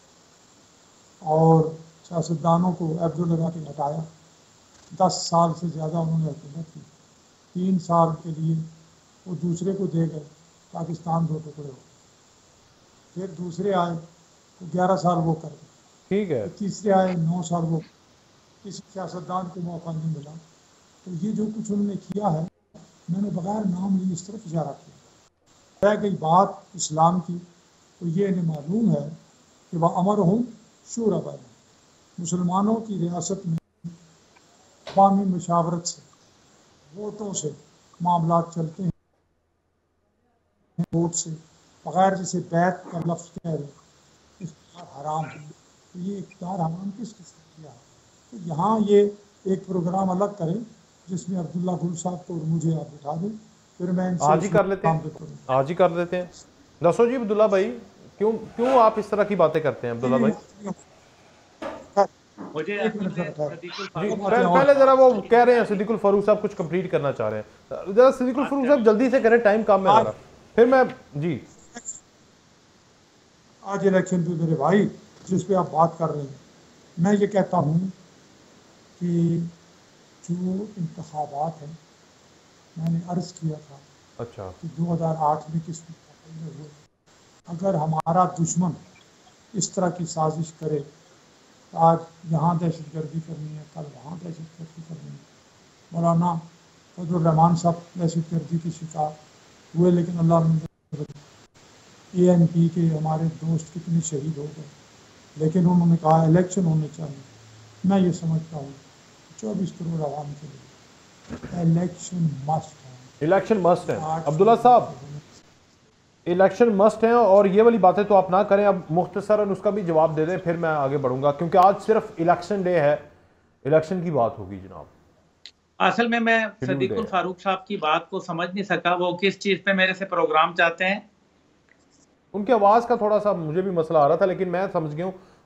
और सियासतदानों को अब्दुल लगा के हटाया। 10 साल से ज़्यादा उन्होंने हुकूमत की। 3 साल के लिए वो दूसरे को दे गए, पाकिस्तान 2 टुकड़े हो। फिर दूसरे आए तो 11 साल वो कर गए, ठीक है। तीसरे आए 9 साल वो। किसी सियासतदान को मौका नहीं मिला। तो ये जो कुछ उन्होंने किया है, मैंने बगैर नाम लिए इस तरफ इशारा किया। रह गई बात इस्लाम की, तो ये इन्हें मालूम है कि वह अमर हूँ शूरा बैन, मुसलमानों की रियासत में अवामी मशावरत से, वोटों से मामला चलते हैं। वोट से बगैर जिसे बैत का लफ्ज़ कह रहे, इख्तियार हराम है। तो ये इख्तियार हराम किस किसने किया है? तो यहाँ ये एक प्रोग्राम अलग करें जिसमें अब्दुल्ला गुल साहब को और मुझे आप उठा दें, फिर मैं आज ही कर लेते हैं, आज ही कर लेते हैं। दसो जी अब्दुल्ला भाई, क्यों आप इस तरह की बातें करते हैं अब्दुल्ला भाई? मुझे पहले जरा वो कह रहे हैं सिद्दीकुल फारूक साहब कुछ कंप्लीट करना चाह रहे हैं, जरा सिद्दीकुल फारूक साहब जल्दी से करें, टाइम कम है जरा, फिर मैं जी। आज इलेक्शन पे मेरे भाई जिस पे आप बात कर रहे हैं, मैं ये कहता हूँ कि जो इंतखाबात हैं, मैंने अर्ज़ किया था अच्छा कि 2008 में किस हुए, अगर हमारा दुश्मन इस तरह की साजिश करे, आज यहाँ दहशतगर्दी करनी है, कल वहाँ दहशतगर्दी करनी है। मौलाना फजलुर रहमान साहब दहशतगर्दी के शिकार हुए, लेकिन अल्लाह ने ANP के हमारे दोस्त कितने शहीद हो गए, लेकिन उन्होंने कहा इलेक्शन होने चाहिए। मैं ये समझता हूँ 24 करोड़ आवाम के लिए इलेक्शन मस्ट है। इलेक्शन मस्ट है अब्दुल्ला साहब, इलेक्शन मस्ट है। और ये वाली बातें तो आप ना करें, अब मुख्तसरन उसका भी जवाब दे दें, फिर मैं आगे बढ़ूंगा, क्योंकि आज सिर्फ इलेक्शन डे है, इलेक्शन की बात होगी जनाब। असल में मैं सिद्दीकुल फारूक साहब की बात को समझ नहीं सका, वो किस चीज़ पे मेरे से प्रोग्राम चाहते हैं? उनकी आवाज़ का थोड़ा सा मुझे भी मसला आ रहा था, लेकिन मैं समझ गया हूँ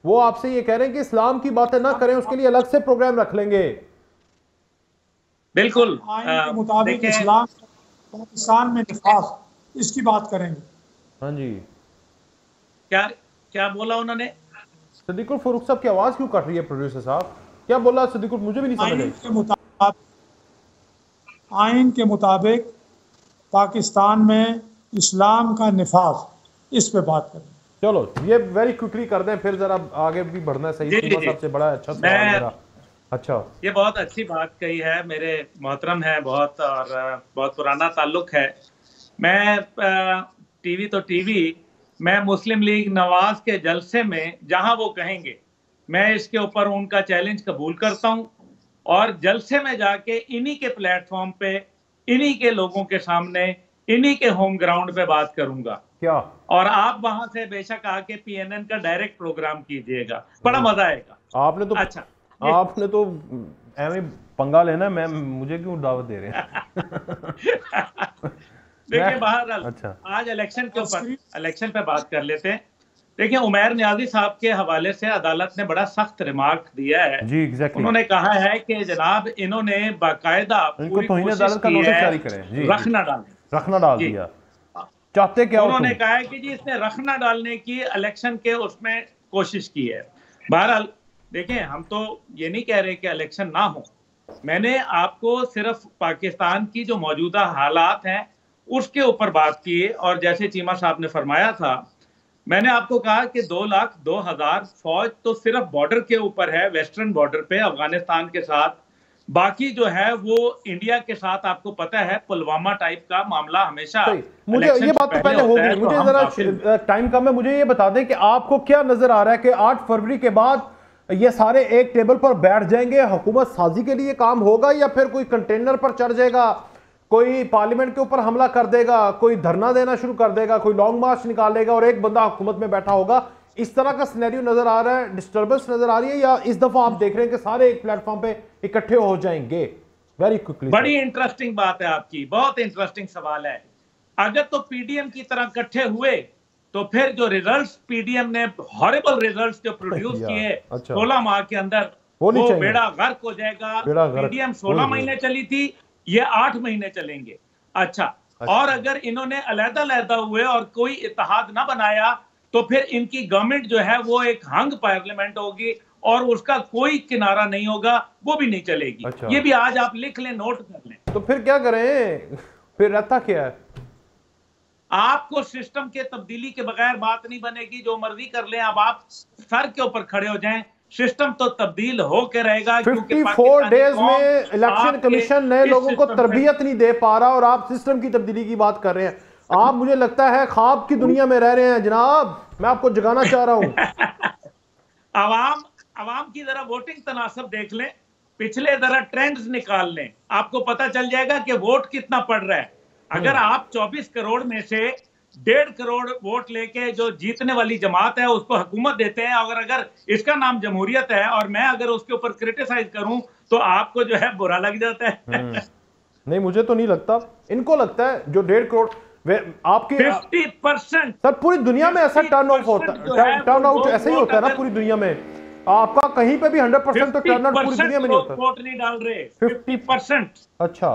वो आपसे ये कह रहे हैं कि इस्लाम की बातें ना करें, उसके लिए अलग से प्रोग्राम रख लेंगे। बिल्कुल। आइन के मुताबिक देखें, इस्लाम पाकिस्तान में निफाज, इसकी बात करेंगे। हाँ जी, क्या क्या बोला उन्होंने? सदीकुल फारूक साहब की आवाज क्यों कट रही है प्रोड्यूसर साहब? क्या बोला सदीकुल, मुझे भी नहीं समझ आई। आइन के मुताबिक पाकिस्तान में इस्लाम का निफाज, इस पे बात करें। चलो ये वेरी क्विकली कर दें, फिर जरा आगे भी बढ़ना है। सही जी, चीमा जी। साहब से बड़ा अच्छा सवाल मेरा। अच्छा, ये बहुत अच्छी बात कही है, मेरे मोहतरम है बहुत, और बहुत पुराना ताल्लुक है। मैं टीवी तो टीवी, मैं मुस्लिम लीग नवाज के जलसे में जहां वो कहेंगे, मैं इसके ऊपर उनका चैलेंज कबूल करता हूं, और जलसे में जाके इन्हीं के प्लेटफॉर्म पे, इन्हीं के लोगों के सामने, इन्हीं के होम ग्राउंड पे बात करूंगा। क्या? और आप वहां से बेशक आके पीएनएन का डायरेक्ट प्रोग्राम कीजिएगा, बड़ा मजा आएगा। अच्छा, आपने तो ऐਵੇਂ पंगा लेना, मैं मुझे क्यों दावत दे रहे हैं? देखिए बहरहाल, अच्छा, आज इलेक्शन के ऊपर, इलेक्शन पे बात कर लेते हैं। देखिए उमैर नियाजी साहब के हवाले से अदालत ने बड़ा सख्त रिमार्क दिया है जी एग्जैक्टली। उन्होंने कहा है कि जनाब इन्होंने बाकायदा पूरी कोशिश की है रखना डाल दिया। चाहते क्या उन्होंने कहा है कि जी इसने रखना डालने की इलेक्शन के उसमें कोशिश की है। बहरहाल देखिए, हम तो ये नहीं कह रहे कि इलेक्शन ना हो, मैंने आपको सिर्फ पाकिस्तान की जो मौजूदा हालात हैं उसके ऊपर बात की है। और जैसे चीमा साहब ने फरमाया था, मैंने आपको कहा कि 2,02,000 फौज तो सिर्फ बॉर्डर के ऊपर है, वेस्टर्न बॉर्डर पे अफगानिस्तान के साथ। बाकी जो है वो इंडिया के साथ, आपको पता है पुलवामा टाइप का मामला हमेशा। मुझे ये बात तो पहले होगी, मुझे जरा टाइम कम है, मुझे ये बता दें कि आपको क्या नजर आ रहा है कि 8 फरवरी के बाद ये सारे एक टेबल पर बैठ जाएंगे, हुकूमत साजी के लिए काम होगा, या फिर कोई कंटेनर पर चढ़ जाएगा, कोई पार्लियामेंट के ऊपर हमला कर देगा, कोई धरना देना शुरू कर देगा, कोई लॉन्ग मार्च निकालेगा और एक बंदा हुकूमत में बैठा होगा? इस तरह का सिनेरियो नजर आ रहा है, डिस्टर्बेंस नजर आ रही है, या इस दफा आप देख रहे हैं कि सारे एक प्लेटफॉर्म पे इकट्ठे हो जाएंगे? Very quickly. बड़ी इंटरेस्टिंग बात है आपकी, बहुत इंटरेस्टिंग सवाल है। अगर तो पीडीएम की तरह इकट्ठे हुए तो फिर जो रिजल्ट्स पीडीएम ने, हॉरिबल रिजल्ट्स जो प्रोड्यूस किए 16 माह के अंदर, वो बेड़ा गर्क हो जाएगा। पीडीएम 16 महीने चली थी, ये 8 महीने चलेंगे। अच्छा, और अगर इन्होंने अलग-अलग हुए और कोई इत्तेहाद ना बनाया तो फिर इनकी गवर्नमेंट जो है वो एक हंग पार्लियामेंट होगी और उसका कोई किनारा नहीं होगा, वो भी नहीं चलेगी। ये भी आज आप लिख लें, नोट कर लें। तो फिर क्या करें? फिर रहता क्या है? आपको सिस्टम के तब्दीली के बगैर बात नहीं बनेगी, जो मर्जी कर लें। अब आप सर के ऊपर खड़े हो जाएं, सिस्टम तो तब्दील होकर रहेगा। 54 डेज में इलेक्शन कमीशन नए लोगों को तरबियत नहीं दे पा रहा और आप सिस्टम की तब्दीली की बात कर रहे हैं। आप, मुझे लगता है, ख्वाब की दुनिया में रह रहे हैं जनाब। मैं आपको जगाना चाह रहा हूं। अवाम की जरा वोटिंग तनासब देख लें, पिछले जरा ट्रेंड्स निकाल लें, आपको पता चल जाएगा कि वोट कितना पड़ रहा है। अगर आप 24 करोड़ में से 1.5 करोड़ वोट लेके जो जीतने वाली जमात है उसको हुकूमत देते हैं, और अगर इसका नाम जमहूरियत है और मैं अगर उसके ऊपर क्रिटिसाइज करूं तो आपको जो है बुरा लग जाता है। नहीं, मुझे तो नहीं लगता, इनको लगता है। जो 1.5 करोड़ आपके 50% सर, पूरी दुनिया में ऐसा टर्न आउट ऐसे ही होता है ना पूरी दुनिया में। आपका कहीं पे भी 100% तो टर्न आउट पूरी दुनिया में नहीं होता। वोट नहीं डाल रहे 50%। अच्छा,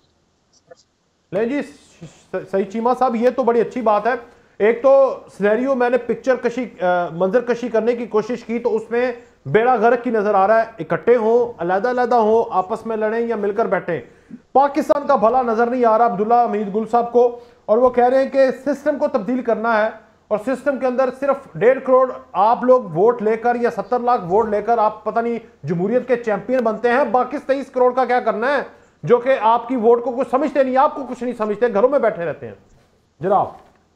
नहीं जी, सही चीमा साहब, ये तो बड़ी अच्छी बात है। एक तो सिनेरियो मैंने पिक्चर कशी, मंजर कशी करने की कोशिश की, तो उसमें बेड़ा गर्क की नजर आ रहा है। इकट्ठे हो, अलग-अलग हो, आपस में लड़ें या मिलकर बैठें, पाकिस्तान का भला नजर नहीं आ रहा अब्दुल्ला हमीद गुल साहब को। और वो कह रहे हैं कि सिस्टम को तब्दील करना है, और सिस्टम के अंदर सिर्फ 1.5 करोड़ आप लोग वोट लेकर या 70 लाख वोट लेकर आप पता नहीं जमहूरियत के चैंपियन बनते हैं। बाकी 23 करोड़ का क्या करना है, जो कि आपकी वोट को कुछ समझते नहीं, आपको कुछ नहीं समझते, घरों में बैठे रहते हैं। जनाब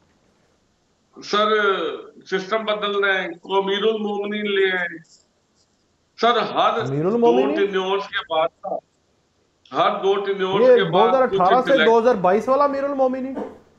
सर, सिस्टम बदल रहे हैं, को अमीरुल मोमिनीन ले आए सर। हर 2 टेन्योर्स के बाद, हर 2 टेन्योर्स के बाद 2018 से 2022 वाला अमीरुल मोमिनीन।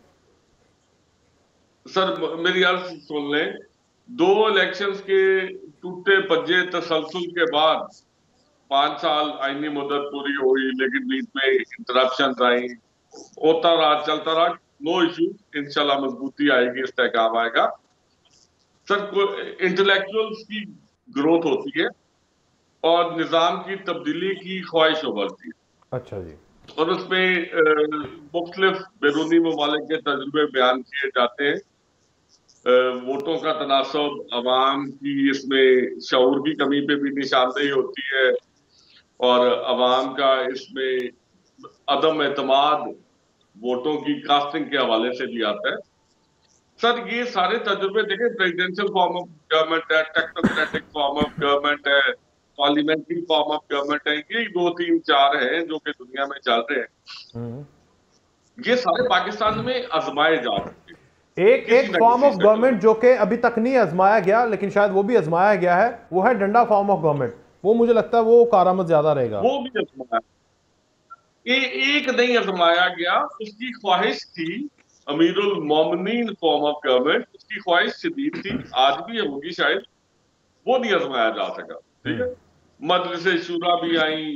सर मेरी अर्ज सुन लें, 2 इलेक्शंस के टूटे पज्जे तसलसल के बाद 5 साल आईनी मुद्दत पूरी हुई, लेकिन बीच में इंटरप्शन आई, होता रहा, चलता रहा, नो इशू। इंशाल्लाह मजबूती आएगी, इस्तेहकाम आएगा। सर इंटेलेक्चुअल्स की ग्रोथ होती है और निजाम की तब्दीली की ख्वाहिश उभरती है। अच्छा जी। और उसमें मुख्तलिफ बैरूनी ममालिक के तजुर्बे बयान किए जाते हैं। वोटों का तनासब, अवाम की इसमें शऊर की कमी पे भी निशानदेही होती है और अवाम का इसमें अदम एतमाद वोटों की कास्टिंग के हवाले से भी आता है। सर ये सारे तजुर्बे देखें, प्रेसिडेंशियल फॉर्म ऑफ गवर्नमेंट है, टेक्नोक्रेटिक फॉर्म ऑफ गवर्नमेंट है, पार्लियामेंट्री फॉर्म ऑफ गवर्नमेंट है, ये 2 3 4 हैं जो कि दुनिया में चल रहे हैं। ये सारे पाकिस्तान में आजमाए जा चुके हैं। एक फॉर्म ऑफ गवर्नमेंट जो कि अभी तक नहीं आजमाया गया, लेकिन शायद वो भी आजमाया गया है, वो है डंडा फॉर्म ऑफ गवर्नमेंट। वो मुझे लगता है वो कारामद ज्यादा रहेगा। वो भी आजमाया, एक नहीं आजमाया गया। उसकी ख्वाहिश थी अमीरुल मोमिनीन फॉर्म ऑफ गवर्नमेंट, उसकी ख्वाहिश शदीद थी, आज भी होगी शायद, वो नहीं आजमाया जा सका। ठीक है, मजलिस शूरा भी आई,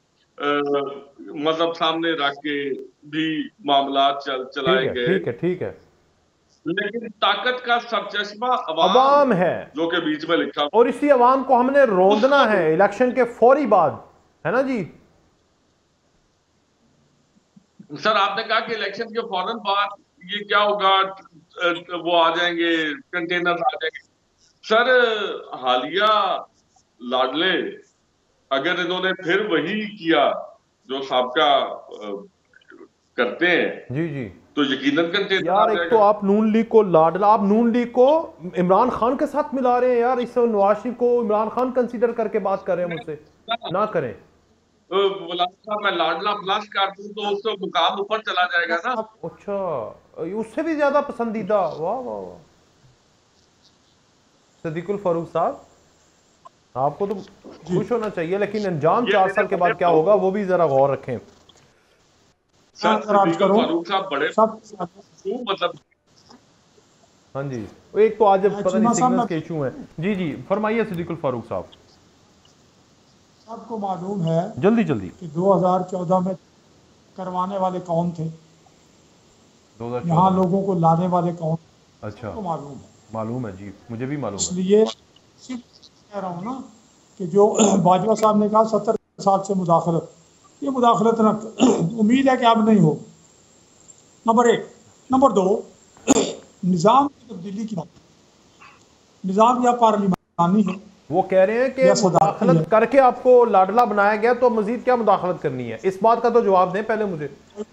मजहब सामने रख के भी मामला चलाए गए। ठीक है, लेकिन ताकत का सरचश्मा अवाम है जो के बीच में लिखा, और इसी अवाम को हमने रोंदना है इलेक्शन के फौरी बाद, है ना जी। सर आपने कहा कि इलेक्शन के फौरन बाद ये क्या होगा, वो आ जाएंगे, कंटेनर आ जाएंगे। सर हालिया लाडले अगर इन्होंने फिर वही किया जो सबका करते हैं जी तो यकीनन कंटेनर यार। एक तो आप नून लीग को लाडला, आप नून लीग को इमरान खान के साथ मिला रहे हैं यार। इस नवाज शरीफ को इमरान खान कंसीडर करके बात कर रहे हैं मुझसे, ना करें। मैं लाडला प्लस कर दूं तो उसका मुकाम ऊपर चला जाएगा ना। अच्छा, उससे भी ज्यादा पसंदीदा। वाह वाह वाह। सदीकुल फारूक साहब, आपको तो खुश होना चाहिए, लेकिन अंजाम 4 साल के बाद क्या होगा वो भी जरा गौर रखें। फारूक साहब बड़े मतलब, हाँ जी, एक तो आज पता नहीं सिग्नल के इशू हैं। जी फरमाइए सदीकुल फारूक साहब। आपको मालूम है जल्दी कि 2014 में करवाने वाले कौन थे, यहाँ लोगों को लाने वाले कौन? अच्छा, तो मालूम है जी, मुझे भी मालूम है। इसलिए कह रहा हूँ ना कि जो बाजवा साहब ने कहा 70 साल से मुदाखलत, ये मुदाखलत ना, उम्मीद है कि अब नहीं हो। नंबर 1। नंबर 2, निज़ाम की तब्दीली की बात, निज़ाम या पार्लिमानी है। वो कह रहे हैं कि मुदाखलत करके आपको लाडला बनाया गया, तो मजीद क्या मुदाखलत करनी है? इस बात का तो जवाब दें पहले मुझे।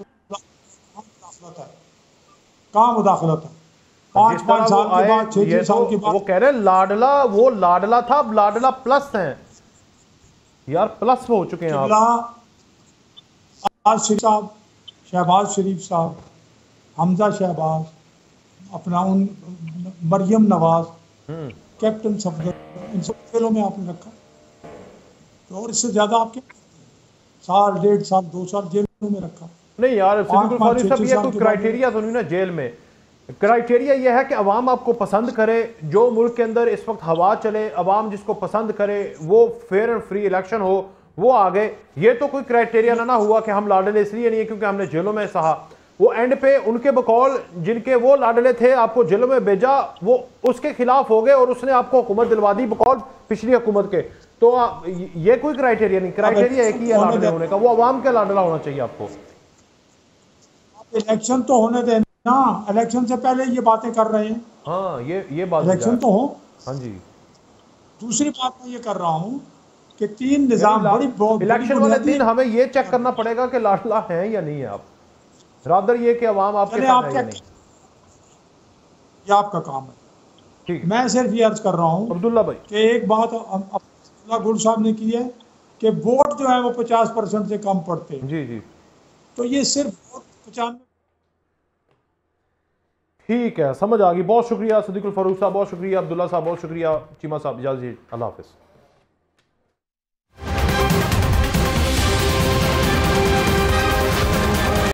कहाँ मुदाखलत है? 5 साल के बाद, 6 साल के बाद वो कह रहे हैं लाडला, वो लाडला था, अब लाडला प्लस है यार, प्लस हो चुके हैं आप। साहब, शहबाज शरीफ साहब, हमजा शहबाज, अपना उन मरियम नवाज, कैप्टन सफदर, इन सब खेलों में आपने रखा। तो और इससे ज्यादा आपके 1 साल, 1.5 साल, 2 साल जेलों में रखा। नहीं यार सदीकुल फारूक साहब, ये कोई क्राइटेरिया तो नहीं ना जेल में। क्राइटेरिया ये है कि अवाम आपको पसंद करे, जो मुल्क के अंदर इस वक्त हवा चले, अवाम जिसको पसंद करे, वो फेयर एंड फ्री इलेक्शन हो, वो आ गए। ये तो कोई क्राइटेरिया ना हुआ कि हम लाडले इसलिए नहीं है क्योंकि हमने जेलों में सहा। वो एंड पे उनके बकौल जिनके वो लाडले थे, आपको जेलों में भेजा, वो उसके खिलाफ हो गए और उसने आपको हुकूमत दिलवा दी बकौल पिछली हुकूमत के। तो ये कोई क्राइटेरिया नहीं, क्राइटेरिया एक ही है लाडले होने का, वो अवाम का लाडला होना चाहिए आपको। इलेक्शन तो होने देना, इलेक्शन से पहले ये बातें कर रहे हैं। हाँ, ये बात, इलेक्शन तो हो। हाँ जी। दूसरी बात मैं ये कर रहा हूँ कि 3 निजाम बड़ी इलेक्शन वाले दिन हमें ये चेक करना पड़ेगा कि लाडला है या नहीं है आप, रादर ये कि अवाम आपके साथ है या नहीं। ये आपका काम है। ठीक, मैं सिर्फ ये अर्ज कर रहा हूँ अब्दुल्ला भाई कि एक बात अब्दुल्ला गुल साहब ने की है कि वोट जो है वो 50% से कम पड़ते हैं। जी, तो ये सिर्फ वोट 95। ठीक है, समझ आ गई। बहुत शुक्रिया सदीकुल फारूक साहब, बहुत शुक्रिया अब्दुल्ला साहब, बहुत शुक्रिया चीमा साहब। इजाज़त, अल्लाह हाफ़िज़।